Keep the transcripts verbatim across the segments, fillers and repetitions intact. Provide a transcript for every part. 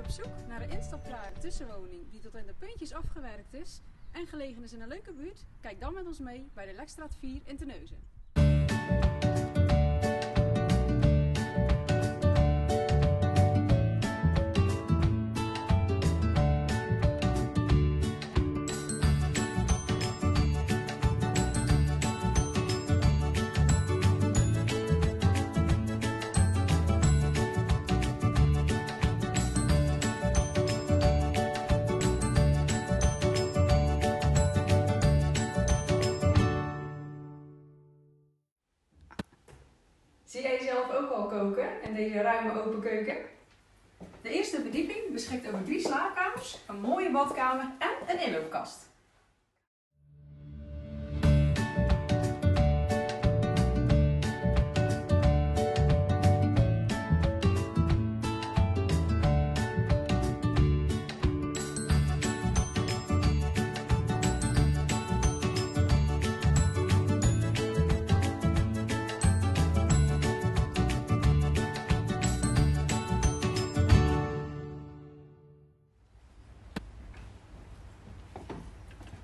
op zoek naar een instapklare tussenwoning die tot in de puntjes afgewerkt is en gelegen is in een leuke buurt? Kijk dan met ons mee bij de Lekstraat vier in Terneuzen. Zie jij jezelf ook al koken in deze ruime open keuken? De eerste verdieping beschikt over drie slaapkamers, een mooie badkamer en een inloopkast.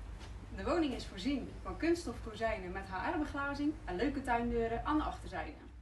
De woning is voorzien van kunststof kozijnen met H R-beglazing en leuke tuindeuren aan de achterzijde.